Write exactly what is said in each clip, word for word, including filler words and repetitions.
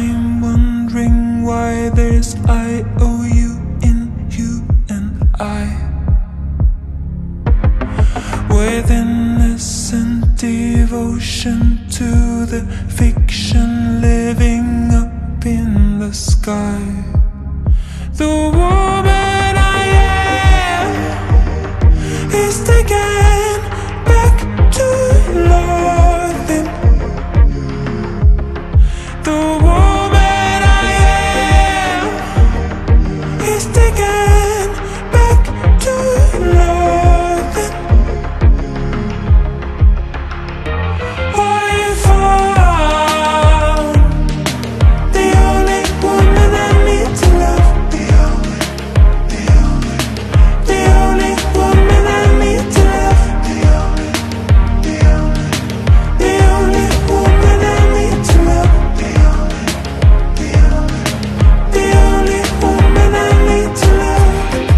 I'm wondering why there's I O U in you and I, with innocent devotion to the fiction living up in the sky. The woman I am is taken back to loving. The woman I am is taken back to loving. I found the only woman I need to love. The only, the only, the only woman I need to love. The only, the only, the only woman I need to love. The only, the only, the only woman I need to love.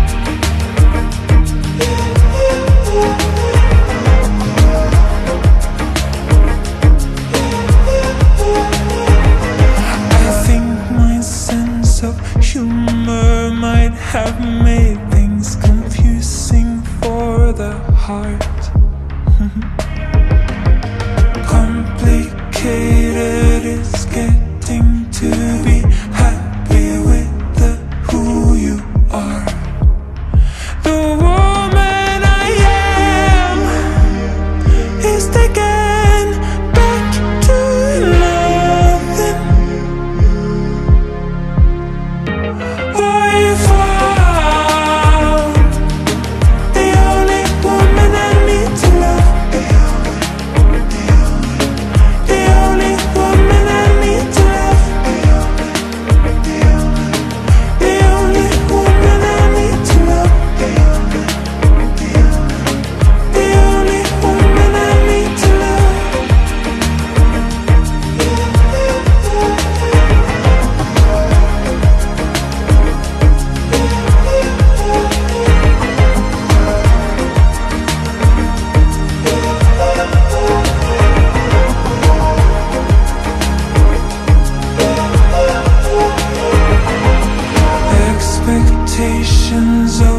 I think my sense of humor might have made things confusing for the heart. Complicated is getting to be happy with the who you are. The woman I am is taken back to loving. I found the only woman I need to love. The only, the only, the only woman I need to love. The only, the only, the only woman I need to love. The only, the only, the only woman I need to love. Expectations of